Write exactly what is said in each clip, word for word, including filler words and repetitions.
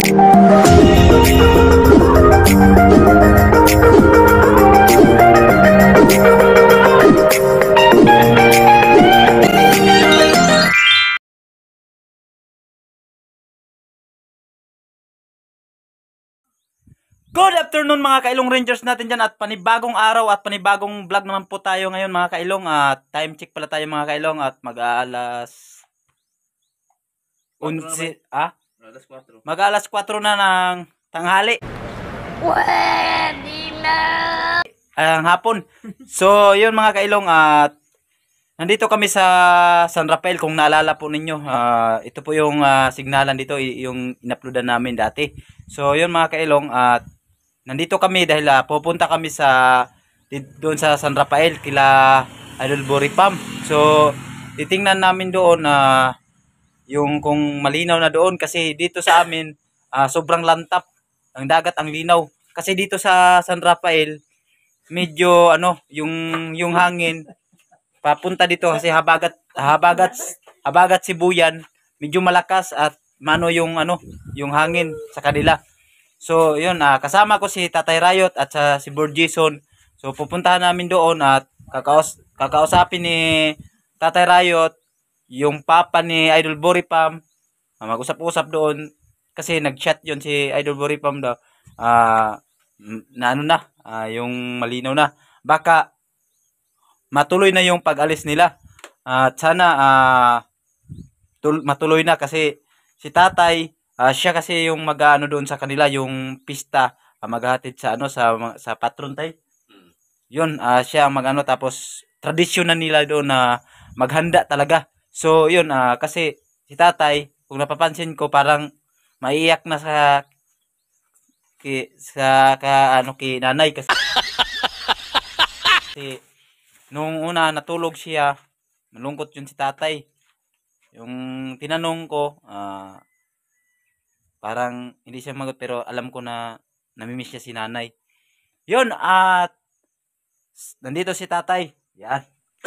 Good afternoon mga kailong Rangers natin dyan at panibagong araw at panibagong vlog naman po tayo ngayon mga kailong at time check pala tayo mga kailong at mag-aalas unsi, ah? Mag-aalas kwatro na ng tanghali. Pwede na! Ang hapon. So yun mga kailong at nandito kami sa San Rafael kung naalala po ninyo. Uh, ito po yung uh, signalan dito yung in-uploadan namin dati. So yun mga kailong at nandito kami dahil uh, pupunta kami sa doon sa San Rafael kila Idol Boripam. So titingnan namin doon na uh, yung kung malinaw na doon kasi dito sa amin uh, sobrang lantap ang dagat, ang linaw. Kasi dito sa San Rafael medyo ano yung yung hangin papunta dito kasi habagat habagat habagat Sibuyan medyo malakas at mano yung ano yung hangin sa kanila. So, yun, uh, kasama ko si Tatay Riot at uh, si Bord Jason. So, pupuntahan namin doon at kakaus kakausapin ni Tatay Riot yung papa ni Idol Boripam. Uh, mag-usap-usap doon kasi nag-chat yun si Idol Boripam daw. Uh, na ano na, uh, yung malinaw na. Baka matuloy na yung pag-alis nila. Uh, at sana uh, matuloy na kasi si Tatay Uh, siya kasi yung mag-ano doon sa kanila yung pista uh, maghahatid sa ano sa sa patron tay. Hmm. Yun uh, siya mag-ano tapos tradisyon na nila doon na uh, maghanda talaga. So yun uh, kasi si Tatay kung napapansin ko parang maiiyak na sa ki, sa ka ano ki nanay kasi kasi nung una natulog siya malungkot yun si Tatay. Yung tinanong ko ah uh, parang hindi siya magot pero alam ko na namimiss niya si nanay. Yun at nandito si Tatay. Yan.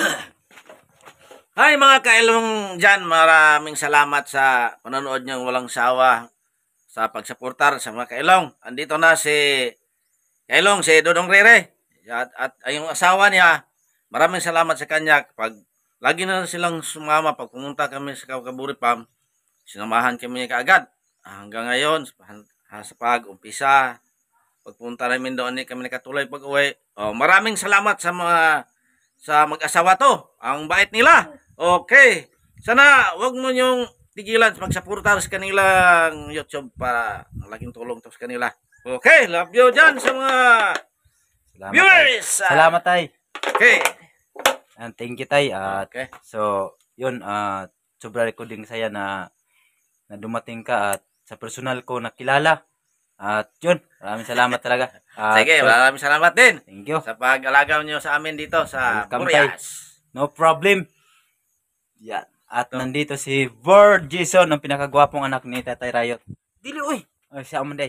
Hi mga kailong dyan. Maraming salamat sa panonood niyang walang sawa sa pagsuportar sa mga kailong. Andito na si kailong, si Dodong Rere. At, at yung asawa niya, maraming salamat sa kanya. Pag lagi na silang sumama, pag pumunta kami sa Boripam, sinamahan kami kaagad. Hanggang ngayon, sa pag-umpisa, pagpunta namin doon, kami nakatuloy pag-uwi. Oh, maraming salamat sa mga sa mag-asawa to. Ang bait nila. Okay. Sana wag mo niyong tigilan magsuporta sa kanilang YouTube para malaking tulong to sa kanila. Okay, love you dyan sa mga salamat, viewers. Tay. Salamat tay. Okay. And thank you tay. At okay. So, yun, uh, sobra ko din saya na na dumating ka at sa personal ko nakilala. At yun, maraming salamat talaga. At sige, so, maraming salamat din. Thank you. Sa pag-alagaw nyo sa amin dito sa Burias. No problem. Yan. At so, nandito si Bord Jason, ang pinakagwapong anak ni Tatay Riot. Dili, uy. Ay, siya umanday.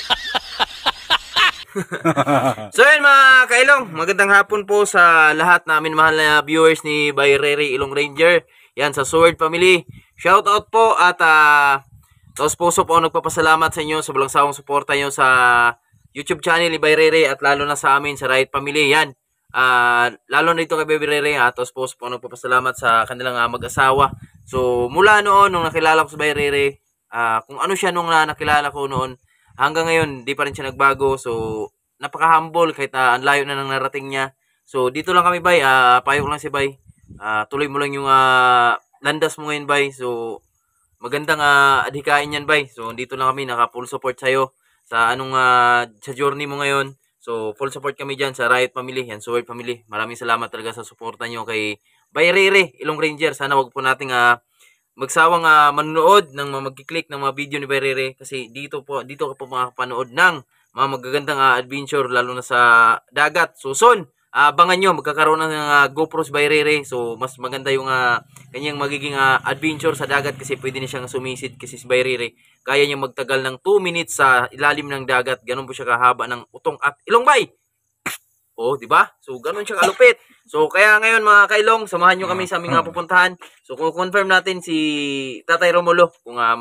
So yun mga kailong, magandang hapon po sa lahat namin mahal na viewers ni Bayrere Ilong Ranger. Yan, sa Sword Family. Shout out po at uh, taos puso po nagpapasalamat sa inyo sa walang sawang suporta nyo sa YouTube channel ni Bayrere at lalo na sa amin sa Riot Family. Yan, uh, lalo na dito kay Bayrere at taos puso po nagpapasalamat sa kanilang uh, mag-asawa. So mula noon nung nakilala ko sa Bayrere, uh, kung ano siya nung uh, nakilala ko noon, hanggang ngayon di pa rin siya nagbago. So napaka-humble kahit uh, ang layo na nang narating niya. So dito lang kami Bay, uh, payo ko lang si Bay. Uh, tuloy mo lang yung uh, landas mo ngayon Bay. So magandang uh, adhikain yan Bay. So dito lang kami naka full support sa'yo sa anong uh, sa journey mo ngayon. So full support kami dyan sa Riot Family, yan Sword Family. Maraming salamat talaga sa suporta nyo kay Bayrere Ilong Ranger. Sana wag po nating uh, magsawang uh, manonood ng mga magkiklik ng mga video ni Bayrere kasi dito po dito ka po makakapanood ng mga magagandang uh, adventure lalo na sa dagat. So soon abangan nyo, magkakaroon ng uh, GoPros by Rere. So, mas maganda yung uh, kanyang magiging uh, adventure sa dagat kasi pwede na siyang sumisid kasi si by Rere. Kaya niya magtagal ng two minutes sa ilalim ng dagat. Ganun po siya kahaba ng utong at ilong bay. Oh, di ba? So, ganun siya kalupit. So, kaya ngayon mga kailong, samahan nyo kami sa aming uh, pupuntahan. So, kung confirm natin si Tatay Romulo kung uh,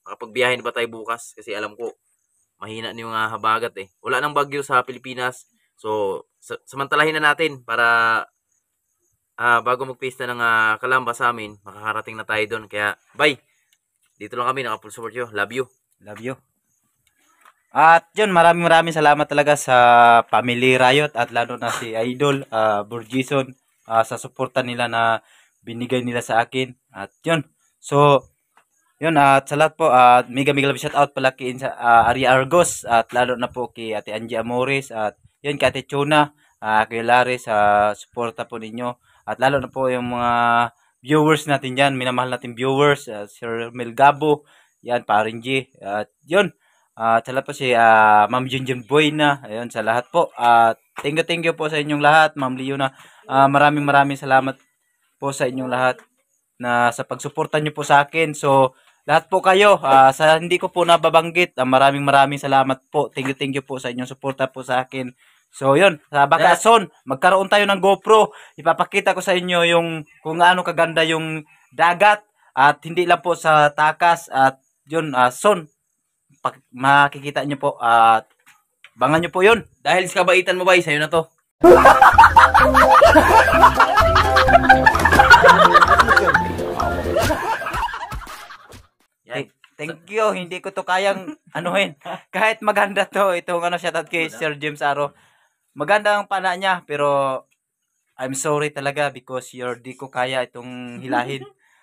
makapagbiyahe ba tayo bukas kasi alam ko mahina na yung uh, habagat eh. Wala nang bagyo sa Pilipinas. So, sa- samantalahin na natin para uh, bago magpista ng uh, Kalamba sa amin, makakarating na tayo doon. Kaya, bye! Dito lang kami, naka-full support you. Love you. Love you. At yun, maraming maraming salamat talaga sa Family Riot at lalo na si Idol, uh, Burgison, uh, sa suporta nila na binigay nila sa akin. At yun, so, yun, at sa lahat po, at uh, mega mega love shout out pala kay uh, Ari Argos at lalo na po kay Ate Angie Amores at yun kay Ate Chuna, uh, kay Larry sa suporta po ninyo at lalo na po yung mga viewers natin dyan, minamahal natin viewers, uh, Sir Mel Gabo, yan, Paring G, at yun, uh, sa lahat po si uh, Ma'am Junjun Boy na, ayun, sa lahat po, at uh, thank you, thank you po sa inyong lahat, Ma'am Leona, uh, maraming maraming salamat po sa inyong lahat na sa pagsuporta nyo po sa akin. So, lahat po kayo, uh, sa hindi ko po nababanggit, uh, maraming maraming salamat po. Thank you, thank you po sa inyong suporta po sa akin. So, yun, sa bakason, magkaroon tayo ng GoPro. Ipapakita ko sa inyo yung kung gaano kaganda yung dagat at hindi lang po sa takas at yun, uh, son, makikita nyo po at uh, bangan nyo po yun. Dahil sa kabaitan mo ba, sa'yo na to. Yan. Thank you. Hindi ko to kayang anuhin. Kahit maganda to, itong ano shoutout kay Sir James Aro. Maganda ang pana niya, pero I'm sorry talaga because you're di ko kaya itong hilahin.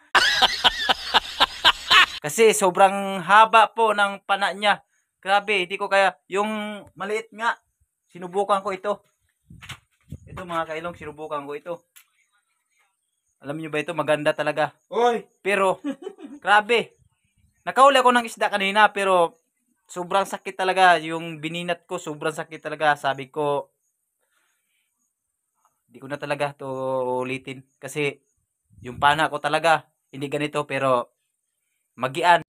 Kasi sobrang haba po ng pana niya. Grabe, hindi ko kaya. Yung maliit nga, sinubukan ko ito. Ito mga kailong, sinubukan ko ito. Alam niyo ba ito, maganda talaga. Oy! Pero, grabe. Nakahuli ako ng isda kanina, pero sobrang sakit talaga. Yung bininat ko, sobrang sakit talaga. Sabi ko, di ko na talaga to ulitin. Kasi, yung pana ko talaga, hindi ganito, pero magian.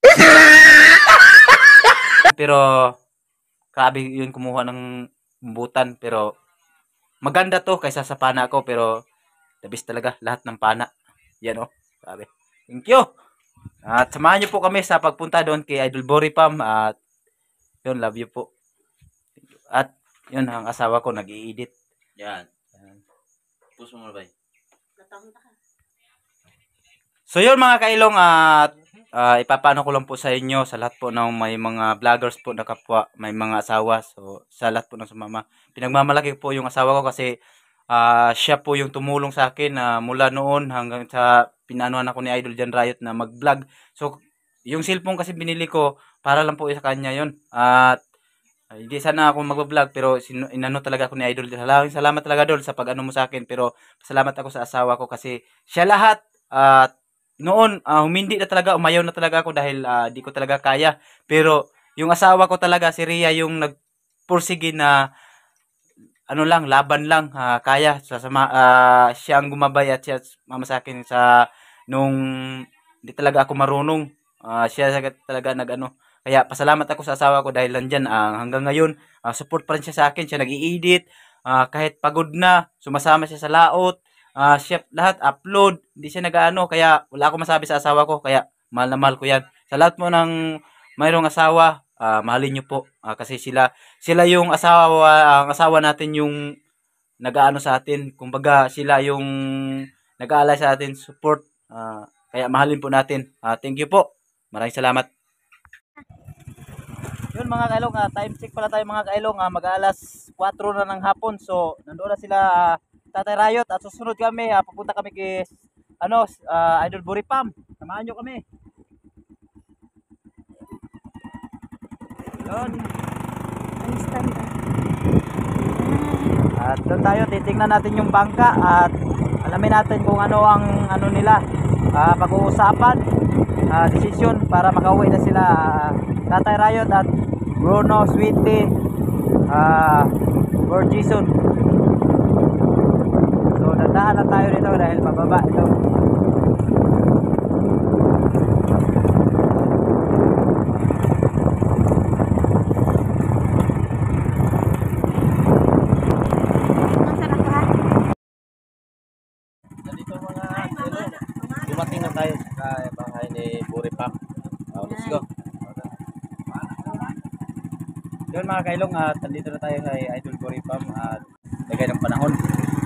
Pero, grabe yun kumuha ng butan. Pero, maganda to kaysa sa pana ko, pero the best talaga lahat ng pana. Yan o. Oh. Grabe. Thank you. At samahan niyo po kami sa pagpunta doon kay Idol Boripam. At yun, love you po. At yun, ang asawa ko nag-i-edit. Yan. Yan. Puso mo na ba? So yun mga kailong, at uh, ipapano ko lang po sa inyo sa lahat po ng may mga vloggers po na kapwa, may mga asawa. So sa lahat po ng sumama. Pinagmamalaki po yung asawa ko kasi uh, siya po yung tumulong sa akin uh, mula noon hanggang sa pinanuhan ako ni Idol Jan Riot na mag-vlog. So yung cellphone kasi binili ko para lang po sa kanya yun. At uh, hindi sana ako mag-vlog pero sino, inano talaga ako ni Idol. Salamat, salamat talaga doon sa pag-ano mo sa akin. Pero salamat ako sa asawa ko kasi siya lahat. At uh, noon uh, humindi na talaga, umayaw na talaga ako dahil uh, di ko talaga kaya. Pero yung asawa ko talaga, si Rhea, yung nagpursige na ano lang, laban lang, uh, kaya. Sasama, uh, siya ang gumabay at siya mama sa akin sa nung hindi talaga ako marunong. Uh, siya talaga nag-ano. Kaya pasalamat ako sa asawa ko dahil nandyan uh, hanggang ngayon. Uh, support pa rin siya sa akin. Siya nag-i-edit. Uh, kahit pagod na, sumasama siya sa laot. Uh, siya lahat upload. Hindi siya nag-ano. Kaya wala akong masabi sa asawa ko. Kaya mahal na mahal ko yan. Sa lahat mo ng mayroong asawa, uh, mahalin nyo po. Uh, kasi sila, sila yung asawa, ang asawa natin yung nag-ano sa atin. Kumbaga sila yung nag-aalay sa atin. Support. Uh, kaya mahalin po natin. Uh, thank you po. Maraming salamat. Yun mga kailong, uh, time check pala tayo mga kailong. Uh, mag-alas kwatro na ng hapon. So, nandoon na sila uh, Tatay Riot at susunod kami. Uh, papunta kami kay ano, uh, Idol Boripam. Samahan nyo kami. Yun. At doon tayo, titingnan natin yung bangka at alamin natin kung ano ang ano nila. Uh, pag-uusapan, uh, desisyon para makauwi na sila uh, Tatay Riot at Bruno, Sweetie, uh, Burgison. So nandahan na tayo dito dahil pababa ito. Dito mga dumating na tayo sa bahay ni Boripam. Uh, let's go. Yun mga kailong, at nandito na tayo sa Idol Gory Farm at lagay ng panahon.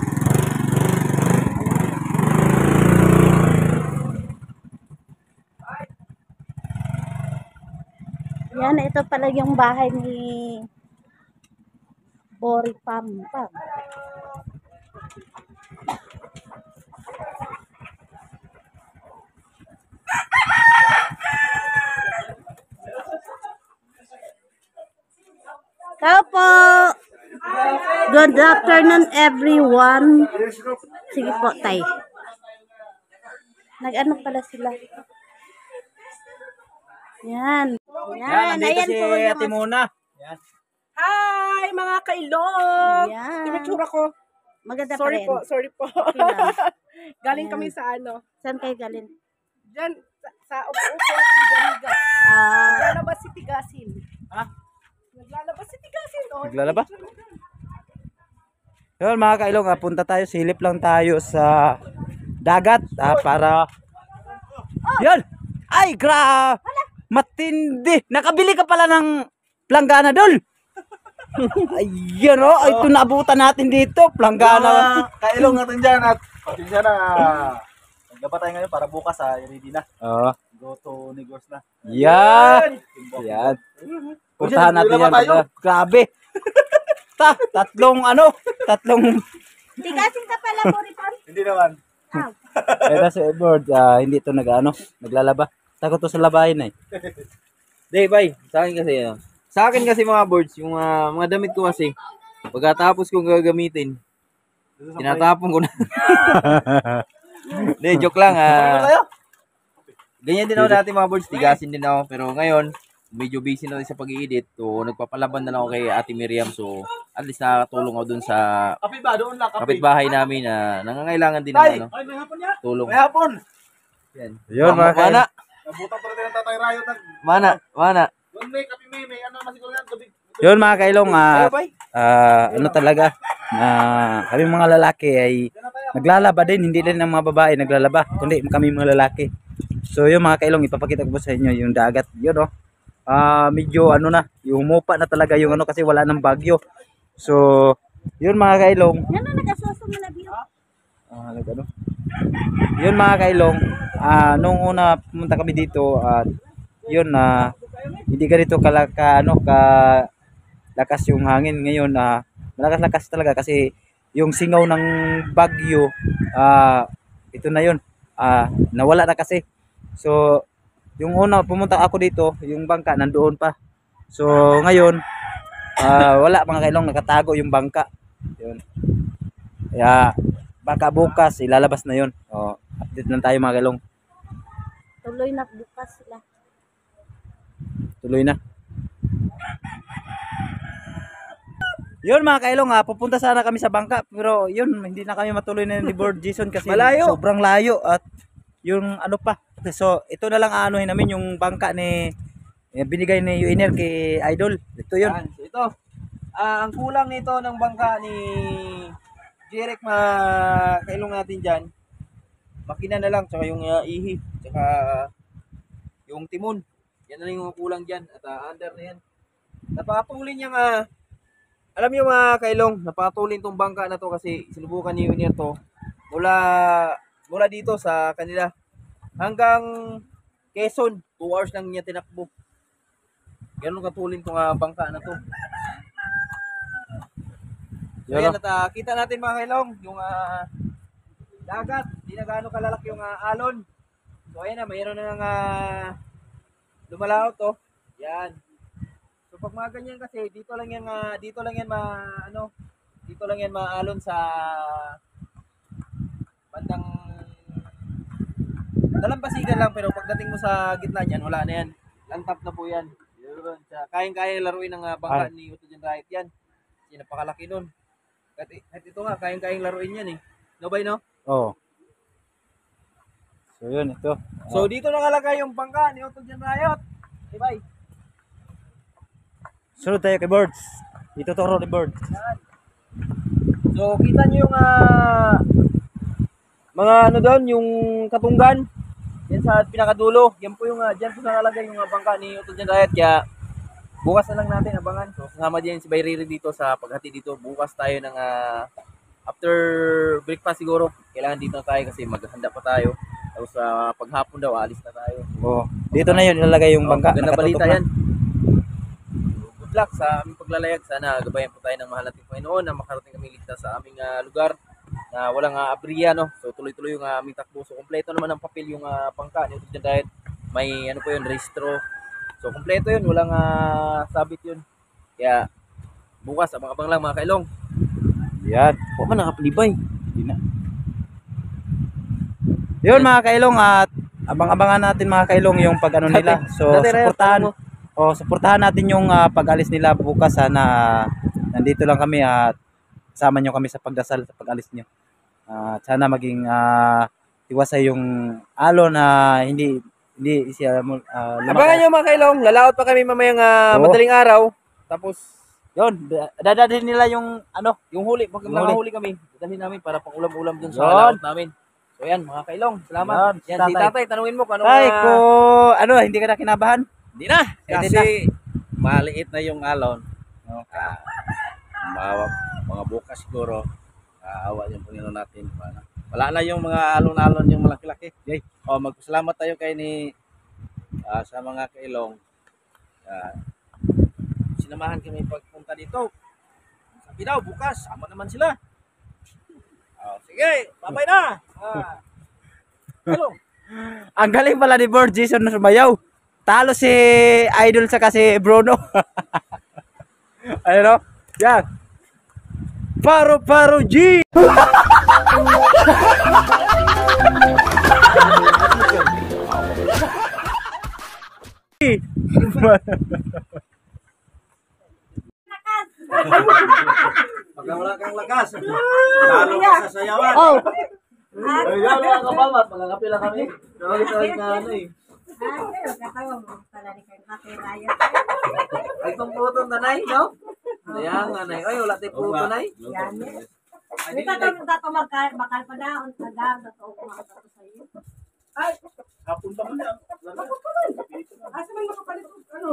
Yan, ito pala yung bahay ni Gory Farm. Farm. Tao po! Good afternoon everyone. Sige po, tay. Nag-ano pala sila? Yan. Yan, nandito ayan si po yung... Ate Mona. Yan. Hi, mga kailong! Yan. Pinatsura ko. Maganda pa Sorry rin. po, sorry po. Okay lang. Galing Ayan. kami sa ano. Saan kayo galing? Diyan, sa, sa upo-upo at higa-higa. Ah, Naglalabas si Tigasin. Ha? Naglalabas si Tigasin. Oh, Naglalaba? Yun mga kailong, ah, punta tayo, silip lang tayo sa dagat ah, para... Yan! Ay, gra! Matindi! Nakabili ka pala ng planggana, Dol! Ayan o, oh, ito naabutan natin dito, planggana. Kailong natin dyan at pasensya na. Nagdapat tayo ngayon para bukas ha, ready na. Oo. Go to negos na. Yan! Yan. Puntahan natin yan. tayo. Grabe! Ta, tatlong ano, tatlong... tigasin ka pala, Gory Farm. Hindi naman. Ah, Ito si Edward, ah, hindi ito nag, ano, naglalaba. Takot to sa labahin eh. Day, bye. Sa akin kasi, ano. Sa akin kasi mga birds, yung ah, mga damit ko kasi, pagkatapos kong gagamitin, tinatapon ko na. Hindi, joke lang. Ah. Ganyan din ako dati mga birds, tigasin din ako. Pero ngayon, medyo busy na rin sa pag-i-edit. So, nagpapalaban na lang ako kay Ate Miriam. So, at least nakakatulong ako dun sa Kape ba? Doon lang. Kape. kapitbahay namin na nangangailangan din ng Tay! ano, Ay, may hapon yan. tulong. May hapon. Yan. Yun, Mana, mga mana, Nabutan pala din ng tatay Rayo. Nag... mana, mana. Doon may kape may. May ano naman siguro yan. Gabi. Yun mga kailong, ah, Ayo, bye. ah, ano talaga, na kami mga lalaki ay naglalaba din, hindi din ang mga babae naglalaba, kundi kami mga lalaki. So yun mga kailong, ipapakita ko po sa inyo yung dagat. Yun oh, ah, medyo ano na, yung humupa na talaga yung ano kasi wala nang bagyo. So yun mga kailong, yan na, nag-asuso mo na biyo. ah, nag- ano? Yun mga kailong, ah, nung una pumunta kami dito at yun na hindi ganito kala ka ano ka lakas yung hangin ngayon, ah malakas-lakas talaga kasi yung singaw ng bagyo, ah ito na yun, ah nawala na kasi. So yung una pumunta ako dito, yung bangka nandoon pa. So ngayon, ah wala mga kailong, nakatago yung bangka. Yun. Kaya baka bukas ilalabas na yun. Oh, update lang tayo mga kailong. Tuloy na bukas sila. Tuloy na. Yun mga kailong, ah, pupunta sana kami sa bangka pero yun, hindi na kami matuloy na ni Board Jason kasi Malayo. sobrang layo at yung ano pa. So ito na lang aanuhin namin yung bangka ni eh, binigay ni Uiner kay Idol. Ito yun. Yan. So, ito. Ah, ang kulang nito ng bangka ni Jeric na kailong natin dyan, makina na lang, tsaka yung ah, ihi, tsaka yung timon. Yan na lang yung kulang dyan. At ah, under na yan. Napakatulin niyang, ah, alam niyo mga kailong, napakatulin tong bangka na to kasi sinubukan ni Junior to mula, mula dito sa kanila hanggang Quezon. two hours lang niya tinakbo. Ganun katulin tong ah, bangka na to. So Yan, yan, oh. at ah, kita natin mga kailong, yung ah, dagat, di na gaano kalalaki yung ah, alon. So ayan na, mayroon na ng uh, lumalaot to. Yan. So pag mga ganyan kasi, dito lang yan, ah, dito lang yan ma, ano, dito lang yan maalon sa bandang dalampasigan lang, pero pagdating mo sa gitna niyan, wala na yan. Lantap na po yan. Yun. Kayang-kaya laruin ng uh, bangka Ah. ni Uto Jan Riot yan. Kasi napakalaki nun. At, at ito nga, kayang-kayang laruin yan eh. No ba, no? Oh. So yun, ito. So dito nakalagay yung bangka ni Uto Jan Riot. Okay, bye. Sunod tayo kay Birds. Ito turo ni Birds. So kita nyo yung ah, mga ano doon, yung katunggan. Yan sa pinakadulo. Yan po yung, uh, dyan po nakalagay yung uh, bangka ni Uto Jan Riot. Kaya bukas na lang natin abangan. So, kasama din si Bayriri dito sa paghati dito. Bukas tayo ng ah, after breakfast siguro. Kailangan dito na tayo kasi maghanda pa tayo. Tapos sa paghapon daw, alis na tayo. Oh, dito na yun ilalagay yung bangka. Maganda Nakatutok balita na. yan. Good luck sa aming paglalayag. Sana gabayan po tayo ng mahal nating Panginoon na makarating kami ligtas sa aming ah, lugar na walang uh, abriya, no? So tuloy-tuloy yung uh, aming takbo. So kompleto naman ang papel yung uh, pangka ni Utod Diet. May ano po yun, registro. So kompleto yun, walang uh, sabit yun. Kaya bukas, abang-abang lang mga kailong. Yan. Huwag man nakapalibay. Hindi na. Yun mga kailong at abang-abangan natin mga kailong yung pag ano nila. So Dati, Raya, suportahan paano oh, suportahan natin yung ah, pag-alis nila bukas. Sana nandito lang kami at sama nyo kami sa pagdasal sa pag-alis nyo. At sana maging ah, iwasay yung alon na hindi hindi siya uh, Abangan nyo mga kailong, lalaot pa kami mamayang uh, Oo. madaling araw. Tapos, Yun, da- dadalhin nila yung ano, yung huli, pag Yung huli. nakahuli kami, dadalhin namin para pang ulam-ulam dun sa Yun. laot namin. So yan, mga kailong, salamat. Yun, Yan, si si tatay. tatay, tanungin mo kung ano ay ko ano, hindi ka na kinabahan? Hindi na. Hindi Kasi maliit na yung alon. No. Ah, mga, mga bukas siguro. Aawa yung Panginoon natin. Wala, wala na yung mga alon-alon yung malaki-laki. Yay. O, magpasalamat tayo kay ni ah, sa mga kailong. Ah, sinamahan kami pagpunta dito. Sabi daw, bukas, sama naman sila. Oh, sige, babay na. Ah. Hello. Ang galing pala ni Bord Jason na sumayaw. Talo si Idol sa kasi Bruno. Ano? Yan. Paro Paro G. Pagka wala kang lakas, lalo ka sa sayawan. Oh. Ay, yan, mga kapamat, malalapi lang kami. Nakakita na ano eh. Ay, itong puto nanay, no? Ayan, nanay. Ay, wala tayong puto, nay. Hindi ka ito dato magkal bakal pa na on taga dato ko mga dato sa iyo. Ay, Hapon pa man yan. asa man makapalit ano?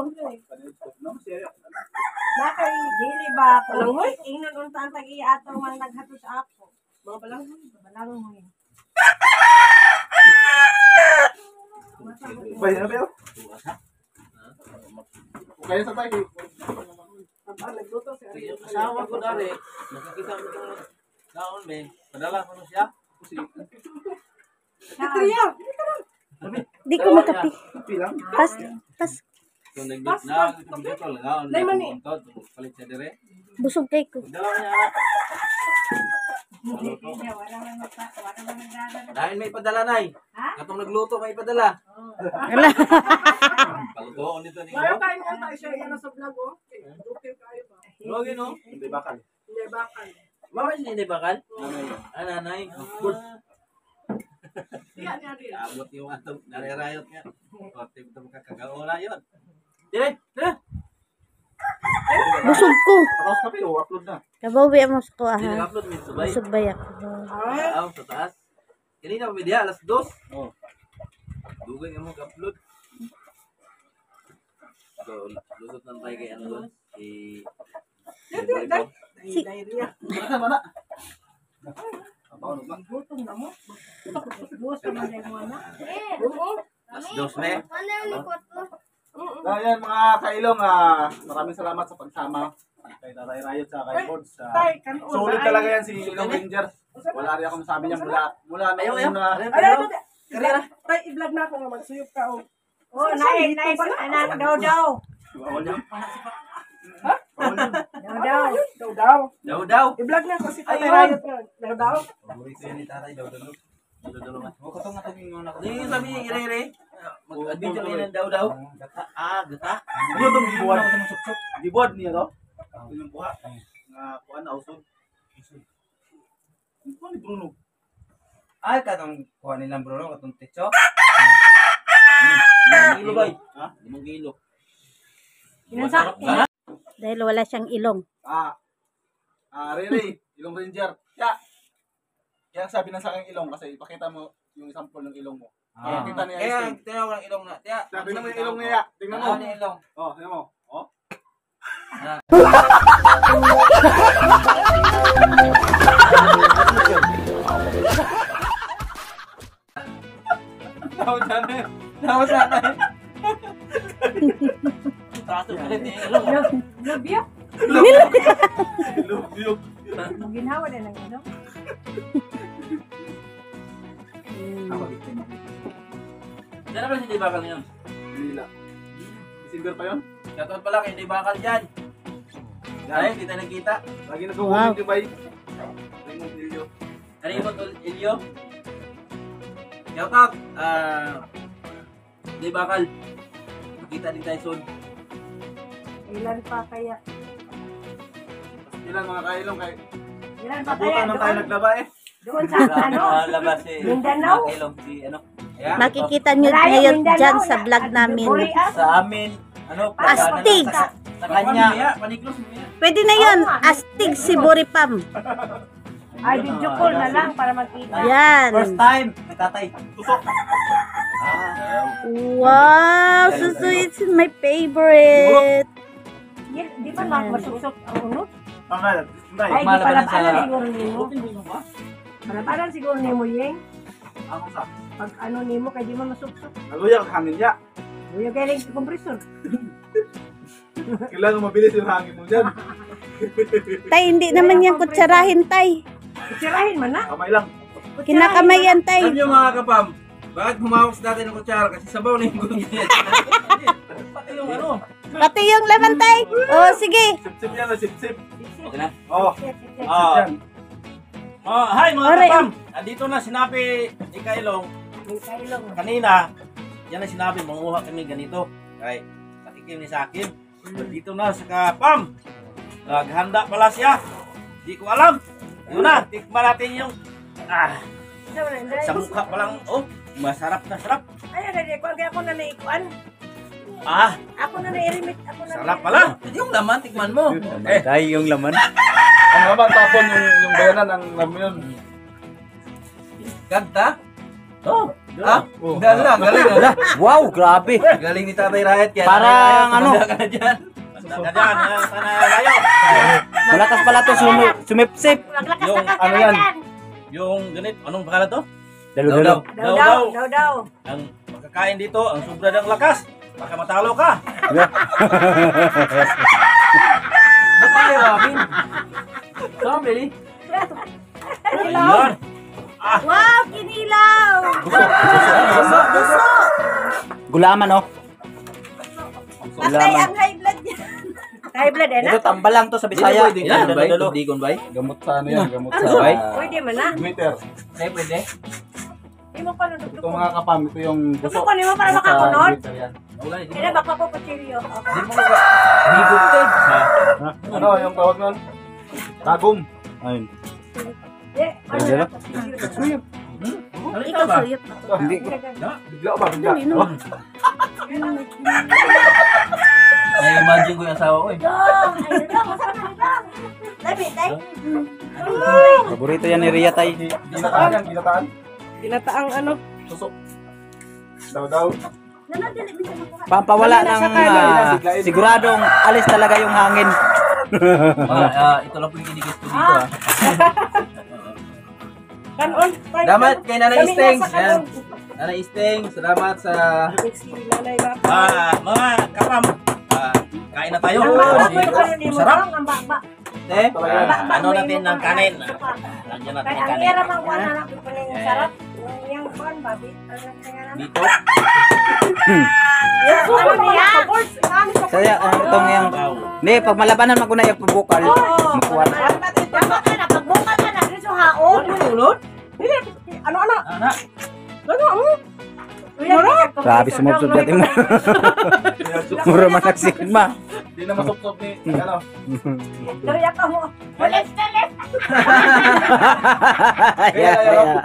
Bakay dili ba ko ingnon unta ang tagi ato man naghatod sa ako. Mga balang. Balang mo yun. Bay na ba? Kaya sa tayo. Aba, nagluto si Ari. Asawa ko dari. Nakakita mo ito. Kaon be. Padala ko na siya. Triya. Di ko makapi. Pilang. Pas pas Kung nag-na, nag-dito lang. Nay, mani. Palit siya dire. busog kay ko. Dalawa niya. Dahil may padala nay. Katong nagluto may padala. Palutoon nito ninyo. Wala tayo nga tayo siya yan sa vlog, oh. Okay, kayo ba? Huwag yun, no? Hindi bakal. Hindi, bakal. Mama, hindi bakal? Nanay. Ah, nanay. Yan, yan, yan. Abot yung atong narirayot nga. O, tigto makakagaola yun. Dire, dire. Busog ko. Tapos kami, o, upload na. Kabawi mo sa ko Hindi aha. nag-upload, may subay. Busog ba yak? Ay, Ah, sa taas. Kanina, media, alas dos. Oh. Dugay nga mo upload. So, lusot ng tayo kay ano doon. Si... ay, diarrhea. Mana, mana? Apa, ano ba? Gutom na mo. Busog man dai mo na. Oo. Alas dos na eh. Ah, yan mga kailong, ah, maraming salamat sa pagsama kay Tatay Rayot sa kay Bods. Ah, Tay, kanon. solid talaga yan si Ilong Rangers. Wala rin ako masabi niya mula mula Ayaw, nung ayaw. una. Ay, ay, ay, Karera. Tay, i-vlog na ako nga magsuyop ka, oh. Oh, nice, nice. Anak daw daw. Bawal yan. Ha? Bawal yan. Daw daw. Daw, daw. Daw, daw. I-vlog na ako si Tatay Ayun. Rayot nga. Daw, daw. Paborito yan ni Tatay daw daw. Daw daw man. Oh, katong atong ingon ako. Hindi yung sabi niya, ire-ire. Mag-adventure kayo ng daw, daw. Ah, gata. Ano tong gibuhat? Gibuhat niya to? Ito yung buha. Nga kuan na usod. Ano ni Bruno? Ay katong kuha nilang Bruno katong techo. Limang kilo ba? Ha? Limang kilo. Kinansa? Dahil wala siyang ilong. Ah. Ah, Riri, Ilong Ranger. Kaya kaya sabi na sa akin ilong kasi ipakita mo yung sample ng ilong mo. Ah. Kita ni Kaya, Ice tingnan ko ng ilong na. Tiya. Sabi naman yung ilong niya. Tingnan mo. Ano yung ilong? Oh, tingnan mo. Oh. Tahu sana. Tahu sana. Tahu ulit ni Ilong. Lubyo. Lubyo. Ginawa din ng ano. Diyan ba si Di Bakal ngayon? Lila. December pa yun? Shoutout pala kay Di Bakal dyan. Ay, hindi tayo nagkita. Lagi nag-uulong di ba? Raymond Ilio. Raymond Ilio. Shoutout. Ah, Di Bakal. Magkita din tayo soon. Ilan pa kaya? Ilan mga kailong kay Ilan pa kaya? nabutan na tayo Doon, naglaba eh. doon sa ano? Labas si Mindanao. Ilong si ano. Yeah. Makikita nyo Malayo, ngayon Mindanao, dyan sa na- vlog at namin. Boreas. Sa amin. Ano? Astig. Sa, sa kanya. Paniklos mo yan. Pwede na yun. Astig si Boripam. Ay, video call na lang para magkita. Yan. First time. Kay tatay. Ah. Wow. Suso, it's my favorite. Yan, di ba mga masusok ang unot? Pangalan. Ay, di Malabanan pala sa- pala siguro nimo. Pala siguro nimo yung Ako sa. pag ano nimo kay di mo masuksok. Naluyang hangin niya. Uy, galing sa kompresor. Kailangan mabilis yung hangin mo dyan. Tay, hindi naman yan kutsarahin, tay. Sirahin man na. Kamay lang. Kinakamay yan, tay. Alam nyo mga kapam, bakit humawak natin ng kutsara? Kasi sabaw na yung gulay. Pati yung ano. Pati yung laman, tay. Oh, sige. Sip-sip yan na sip-sip. Okay na. Oo. Ah. Yan. Oh, hi mga Alright. kapam. Andito na sinabi ni Kailong kanina. Yan ang sinabi, manguha kami ganito. Kay patikim ni sa akin. Dito na sa kapam. Naghanda pala siya. Di ko alam. Yun na, tikman natin yung ah, sa mukha pa lang. Oh, masarap na sarap. Ay, ay, ko ako na naikuan. Ah, Ako na nairimit. Ako na sarap pala. Yung laman, tikman mo. Eh, Dahil yung laman. Ang naman tapon yung, yung bayanan ng namin yun. ganda. Oh, ah, Oh. galing, galing. Wow, grabe. Galing ni Tatay Riot yan. Parang ano? Tumanda ka na dyan. Tumanda ka dyan. Yan, sana layo. Malakas pala to sum- sumipsip. Maglakas Yung na ka ano yan? Yung ganit, anong pangalan to? Dalo-dalo. Daw daw, daw daw. Ang makakain dito, ang sobra ng lakas. Baka matalo ka. Ba't tayo, Robin? Saan, Billy? Ayun. Wow, kinilaw. Gulaman, oh. Patay Gulaman. ang high blood niya. High blood eh na. Ito, tambalang to sa Bisaya. Yan, Dalo-dalo. dalo-dalo. Digon bay? Gamot sa ano yan, gamot Ano sa ba? Pwede man na. glitter. Eh, pwede. Di mo pa nudugtog Ito mga kapam, ito yung Gusto ko nimo para makakunod. glitter yan. Wala, hindi Kaya mo. baka po kuchilyo. Hindi mo ka. Higop ka. Ano yung tawag nun? Tagum. Ayun. Eh, ano Dalo-dalo. na? Suyot. Ano ito Ikaw, ba? suyot. Hindi. Bigla ba? Bigla. Dali, no? Oh. Na-imagine ko yung asawa ko eh. Dong, ay dong, masarap na dong. Labi, tay. Paborito yan ni Ria, tay. Ginataan yan, ginataan. Ginataang ano. Susok. Daw daw. Nanadali bisa makuha. Pampawala ng ah, siguradong alis talaga yung hangin. Ah, ah, ito lang po yung kinigis ko dito ah. Kanon. Damat kay Nanay Kami Steng. nasa Yan. kanon. Nanay Steng, salamat sa... Si Nanay ba? Ah, mga kapam. Ah, kain na tayo. Ang baba ko Kasi yung ano nimo, sarap. dong, ang baba. Eh, Talaga. Baba ano mo natin yung ng mga- kanin? Lagyan natin Kaya ng ang kanin. hirap ang kuha na natin pala yung sarap. Yung kuhan, babi. Ang nagsinga naman. Dito. Yung ano niya? Saya, ang itong yung... Hindi, pag malabanan mo ko na yung pabukal, makuha na. Dapat ka na, pagbukal ka na, dito haon. Ulod? Ano ano? Ana. Grabe, sumubsob natin mo. Mura man nagsigma. Hindi na masupsop ni, ano. Daya ka mo. Ulit, ulit. Kaya, kaya.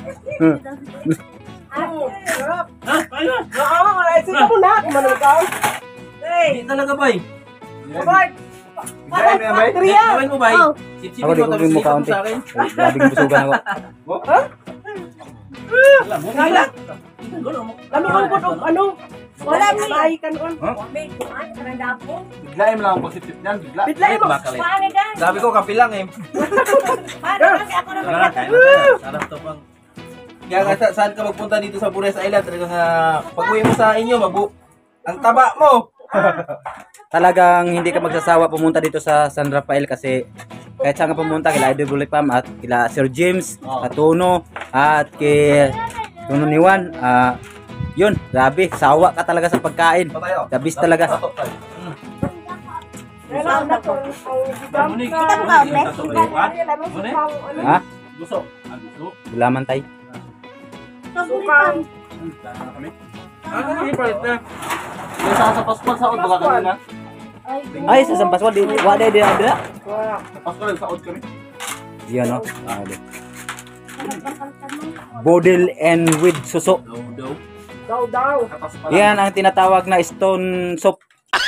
Sarap. Ha? Ayun. Oo, ay sige mo na. Kumano ka? Hey, Hindi talaga ba eh? Bart. Gaya na yan, bay. Gawin mo ba eh? Oh. Sip-sipin Ako, di mo, ko tapos rin mo ilipat mo kaunti. sa akin. Grabing busugan ako. Kala. Kami ang gudog, ano? Wala mi. Bahay ka noon. May kuan kanang dapo. Biglaim lang ang pagsipsip niyan, bigla. Biglaim mo. Paano dan? Sabi ko kapilang eh. Paano kasi ako na may Sarap to pang. Kaya nga sa- saan ka magpunta dito sa Bures Island, talagang uh, pag-uwi mo sa inyo, mabu ang taba mo. Talagang hindi ka magsasawa pumunta dito sa San Rafael kasi kahit saan ka pumunta, kila Idol Bulipam at kila Sir James, Katuno, at kay Tuno ni Juan, ah, yun, grabe, sawa ka talaga sa pagkain. Tabis talaga. Kailangan na to. Kita mo ka, Ble? Ha? Gusto. Ah, gusto. Gulaman tay. Sukang. Ano yung palit na? Yung sa sa paspas sa baka kanina. Ay, sa Sampaswal, di, wala di ada. Sa paspas lang sa out kami. Yan no. Ah, di. Bodil and with suso. Daw, daw. Yan ang tinatawag na stone soup.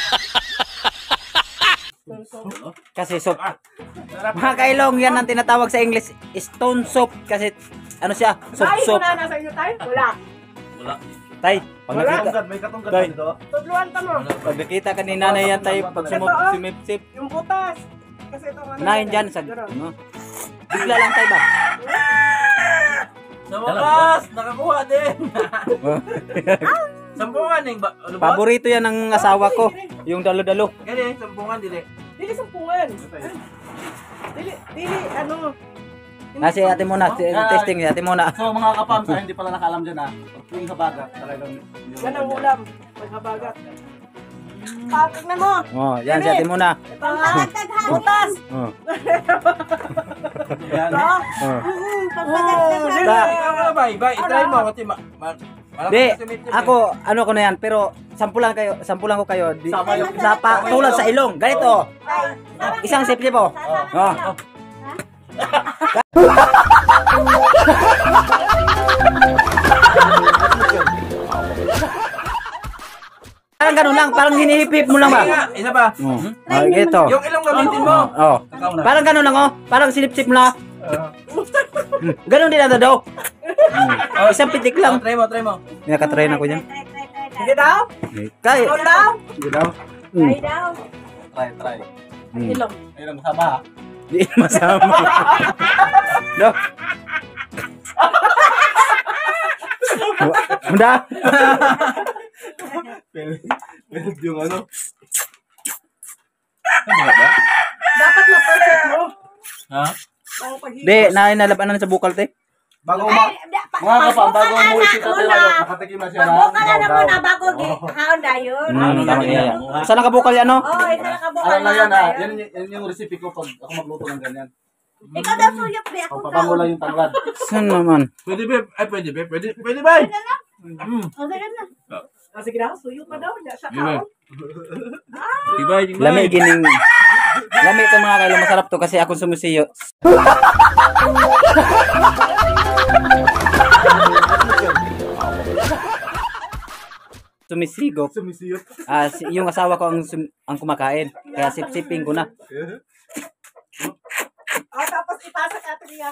Kasi soup. Mga kailong, yan ang tinatawag sa English stone soup kasi ano siya? Soup Ay, soup. wala na sa inyo tayo? Wala. Wala. Tay, pag Wala. nakita, May katungkat Tay. dito. Tudluan ka mo. pag nakita ka ni nanay yan tay, pag sumop, sumipsip, Yung butas. Kasi ito ano. nahin dyan sa, ano? Bigla lang tay ba? Sa wakas, nakakuha din. Sampungan eh. Ba, ano ba? Paborito yan ng asawa ko, yung dalo-dalo. Kaya sampungan din eh. Dili sampungan. Dili, dili, ano. Nasi ate muna, t- testing si ate muna. So mga kapam, sa hindi pala nakaalam dyan ha. Pag tuwing sa bagat, talagang... Yan ang ulam. Pagkabagat. Pakag na mo. Oh, yan si ate muna. Butas. Oh. Yan. Oh. Ah, bye, bye. I-try mo. Kasi ma... ma malaki Di, kasi may tip eh. ako, ano ko na yan, pero sampulan kayo, sampulan ko kayo. Di, Sama yung- sa pa, tulad sa ilong, ganito. Isang sip-sip oh. Oh. Parang ganun lang, parang hinihip-hip mo lang ba? Sige nga, isa pa. Oh. Ah, ganito. Yung ilong gamitin mo. Oh. Parang ganun lang oh, parang sinip-sip mo lang. Hmm, ganun din ata daw. Hmm. Isang pitik Oh, lang. try mo, try mo. Nakatry na ko dyan. Sige daw. Kaya. Ikaw daw. Sige daw. Hmm. Ay daw. Try, try. Hmm. Ilong. Ayun ang masama ha. Di masama. No. Muda. Pero yung ano. Dapat ma-perfect mo. Ha? Ang paghihigop. Di, na nalabanan sa bukal te. Bago ma... Mga kapam, bago umuwi si Tatay Mayo, nakatikim na siya na. Pagbuka na na muna bago gihaon dayon. Hmm, tama niya. Saan nakabukal yan no? Oh, isa na kabuka Ano lang yan ha, dayon. yan, yan yung recipe ko pag ako magluto ng ganyan. Ikaw daw suyop di ako Papabango lang yung tanglad. Saan naman? Pwede ba? Ay, pwede ba? Pwede, pwede ba? Hmm. O sige na. Ah, sige daw, suyo pa daw. Hindi siya Di ba? kao. Di ba? Di ba? Lami gining. Lami ito mga kailo, masarap to kasi akong sumusiyo. Sumisigop. Sumisiyot. Ah, si, yung asawa ko ang sum- ang kumakain. Kaya sip-siping ko na. Ah, tapos ipasa ka ito niya.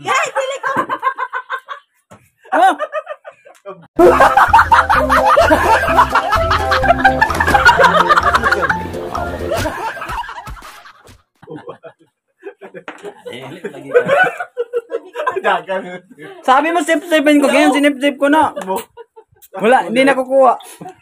Oh! Dagan. Sabi mo sip-sipin ko, ngayon sinip-sip ko na. Wala, hindi na kukuha.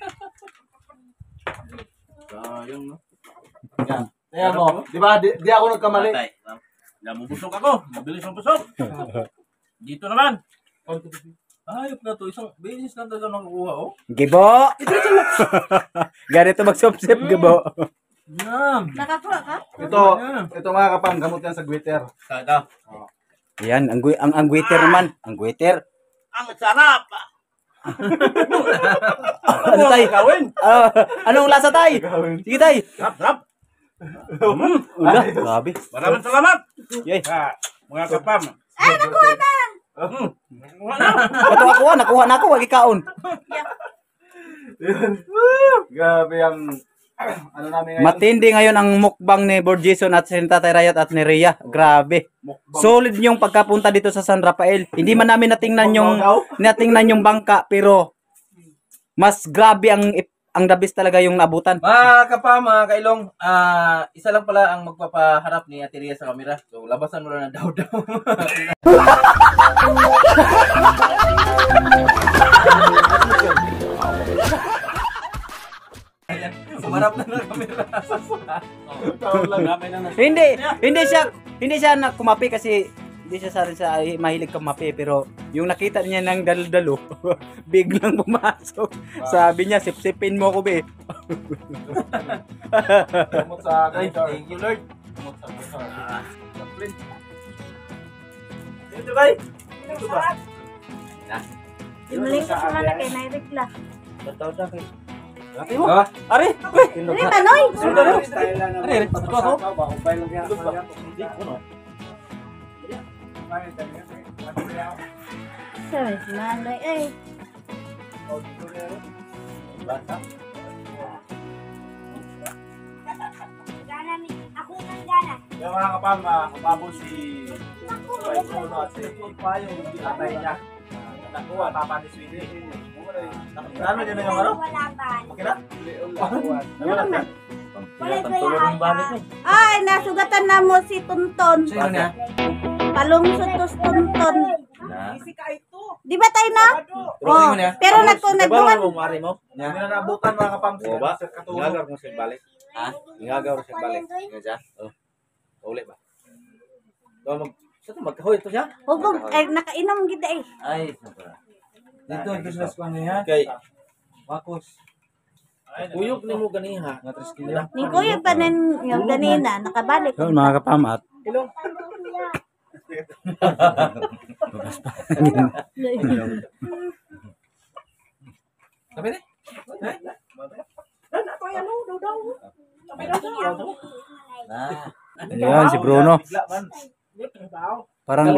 Sayang no. Yan. Kaya mo, di ba? Di, di ako nagkamali. Namubusok ako. Mabilis ang busok. Dito naman. Ayop na to. Isang beses lang talaga nakukuha, oh. Gibo! Ganito mag-sip-sip, gibo. Yan. Nakakuha ka? Ito, ito mga kapam, gamot yan sa glitter. Ito. Yan, ang, gwi- ang, ang gwitter naman. Ang gwitter. Ang sarap. Ano tay? Gawin. Ah, anong lasa tay? Sige tay. Sarap, sarap. Ula, grabe. Maraming salamat. Yay. Ha, mga kapam. Ay, nakuha na. Hmm. Wala na. Ito ako, nakuha na ako, wag ikaon. Grabe ang ano namin ngayon? Matindi ngayon ang mukbang ni Bord Jason at si Tatay Rayot at ni Rhea. Grabe. Solid yung pagkapunta dito sa San Rafael. Hindi man namin natingnan yung natingnan yung bangka pero mas grabe ang ang dabis talaga yung naabutan. Mga kapa, mga kailong, ah isa lang pala ang magpapaharap ni Ate Rhea sa camera. So, labasan mo lang ng daw-daw. Sumarap na ng camera. Hindi, hindi siya hindi siya na kumapi kasi hindi siya sa rin sa mahilig kumapi pero yung nakita niya ng dalo-dalo biglang pumasok. Sabi niya, sip-sipin mo ko be. Ay, thank you, Lord. Ito ba? Ito ba? Inuling ko sila na kay Nairikla. Tataw-taw kay. Ah, Ari, Ano ba, Noy? Style lang naman. Ano yun? Ito ako? Bakupay lang yan. Hindi ko no. Sabi, Manoy, eh. Bata. Yung mga kapam, kapabo si Paipuno at si yung tatay niya. Nakuha, papa ni Sweetie. Ano din yung ano? Okay na? Nagulat ka? Tulong balik mo. Ay, nasugatan na mo si Tonton. Sino niya? Palungsod tos Tonton. Na. Di ba tayo na? Tulong mo niya? Pero nagko nagduman. Mo mari mo? Hindi na naabutan mga kapam. Oo ba? Ingagar mo siya balik. Ha? Ingagar mo siya balik. Nga siya? Oh. Uli ba? Do mag sa to magkahoy to siya? Hugog, ay nakainom gid eh. Ay, siyempre. Dito business ko niya. Kay Bakos. Uyog ni mo ganiha. Nga tres kilo. Ni kuya pa nin yung ganina nakabalik. Yun mga kapamat. Sabi ni? Na. Ayan si Bruno. Parang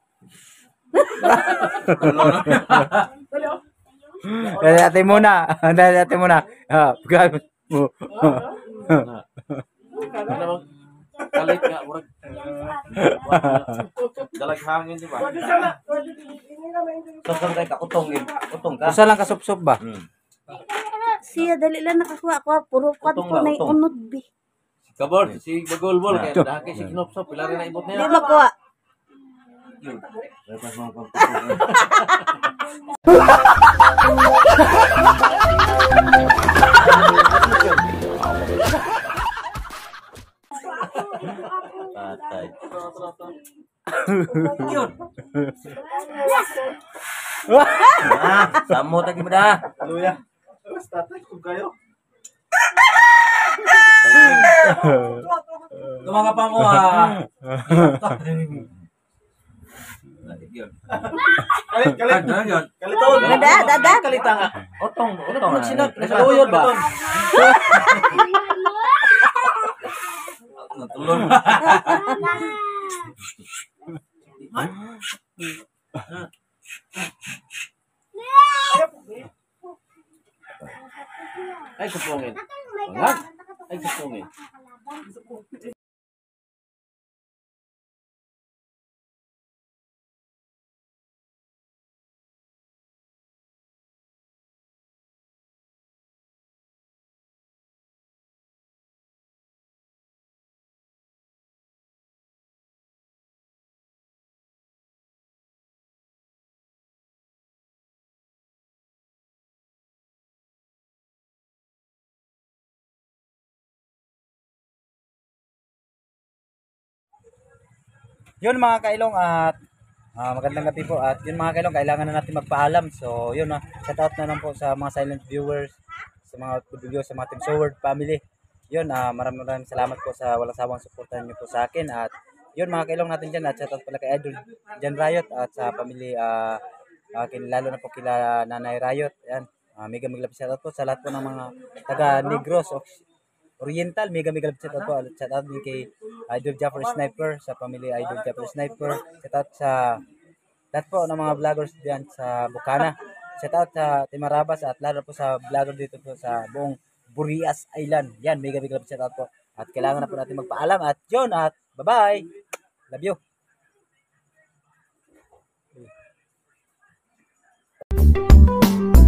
Dali natin muna. Dali natin muna. Ah, pagka mo. Kalit nga murag. Dalag hangin di ba? Sasang kay kakutong yun. Kutong ka. Usa lang kasupsup ba? Siya dali lang nakakuha ko puro kwan Utong ko ba, na utong? unod bi. Kabor, si Bagolbol kaya dahaki si Knopsop, pila rin na ibot Di niya. makuha. Patay. Ah, samo tagi mo da. Luya. Basta tatay kung kayo. Tumanga pa mo ah. Kalit, kalit. Kaliton. Dada, dada. Kalita nga. Otong, otong nagsinag, nasaluyod ba? Natulog. Ay, kupungin. Wala. Ay, kupungin. Yun mga kailong at ah, magandang gabi po at yun mga kailong kailangan na natin magpaalam. So yun na, shout out na lang po sa mga silent viewers, sa mga video, sa mga Team Sword family. Yun, ah, maraming maraming salamat po sa walang sawang suportahan niyo po sa akin at yun mga kailong natin dyan at shout out pala kay Idol Jan Riot at sa family ah uh, lalo na po kila Nanay Riot. Yan, ah, mega mega shout out po sa lahat po ng mga taga Negros o Oriental, mega mega shout out po. Shout out din kay Idol Jaffer Sniper, sa family Idol Jaffer Sniper. Shout out sa lahat po ng mga vloggers diyan sa Bukana. Shout out sa Timarabas at lalo po sa vlogger dito po sa buong Burias Island. Yan, mega mega shout out po. At kailangan na po natin magpaalam at yun at bye-bye. Love you.